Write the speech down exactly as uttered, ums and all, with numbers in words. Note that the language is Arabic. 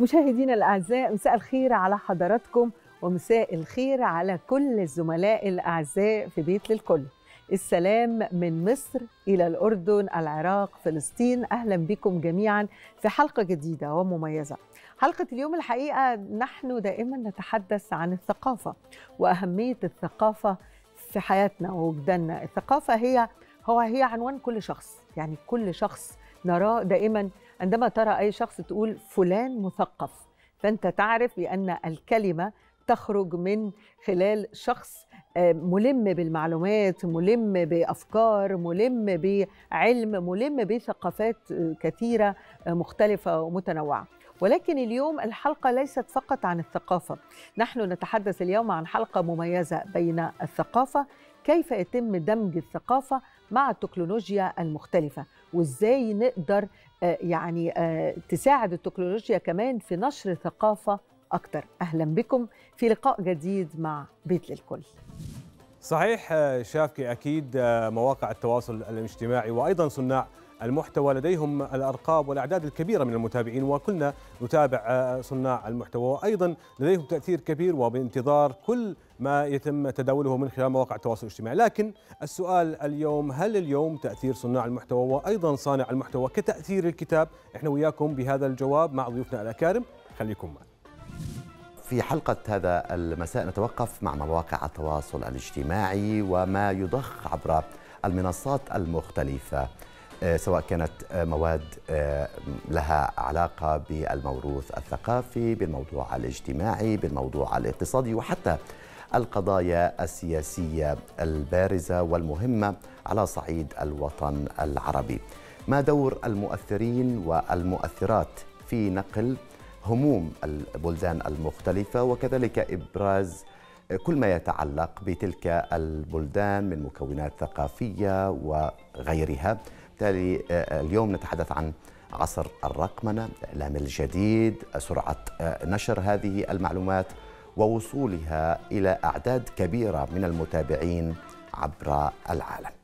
مشاهدينا الأعزاء، مساء الخير على حضراتكم ومساء الخير على كل الزملاء الأعزاء في بيت للكل. السلام من مصر إلى الأردن، العراق، فلسطين. أهلا بكم جميعا في حلقة جديدة ومميزة. حلقة اليوم الحقيقة نحن دائما نتحدث عن الثقافة وأهمية الثقافة في حياتنا ووجداننا. الثقافة هي هو هي عنوان كل شخص، يعني كل شخص نراه دائما. عندما ترى أي شخص تقول فلان مثقف، فأنت تعرف بأن الكلمة تخرج من خلال شخص ملم بالمعلومات، ملم بأفكار، ملم بعلم، ملم بثقافات كثيرة مختلفة ومتنوعة. ولكن اليوم الحلقة ليست فقط عن الثقافة، نحن نتحدث اليوم عن حلقة مميزة بين الثقافة، كيف يتم دمج الثقافة مع التكنولوجيا المختلفة، وإزاي نقدر يعني تساعد التكنولوجيا كمان في نشر ثقافة أكتر. أهلا بكم في لقاء جديد مع بيت للكل. صحيح شافكي، أكيد مواقع التواصل الاجتماعي وأيضا صناع المحتوى لديهم الأرقام والأعداد الكبيرة من المتابعين، وكلنا نتابع صناع المحتوى، وأيضا لديهم تأثير كبير وبانتظار كل ما يتم تداوله من خلال مواقع التواصل الاجتماعي. لكن السؤال اليوم، هل اليوم تأثير صناع المحتوى وأيضا صانع المحتوى كتأثير الكتاب؟ احنا وياكم بهذا الجواب مع ضيوفنا الأكارم، خليكم معنا. في حلقة هذا المساء نتوقف مع مواقع التواصل الاجتماعي وما يضخ عبر المنصات المختلفة، سواء كانت مواد لها علاقة بالموروث الثقافي، بالموضوع الاجتماعي، بالموضوع الاقتصادي، وحتى القضايا السياسية البارزة والمهمة على صعيد الوطن العربي. ما دور المؤثرين والمؤثرات في نقل هموم البلدان المختلفة، وكذلك إبراز كل ما يتعلق بتلك البلدان من مكونات ثقافية وغيرها؟ بالتالي اليوم نتحدث عن عصر الرقمنة، الإعلام الجديد، سرعة نشر هذه المعلومات ووصولها إلى أعداد كبيرة من المتابعين عبر العالم.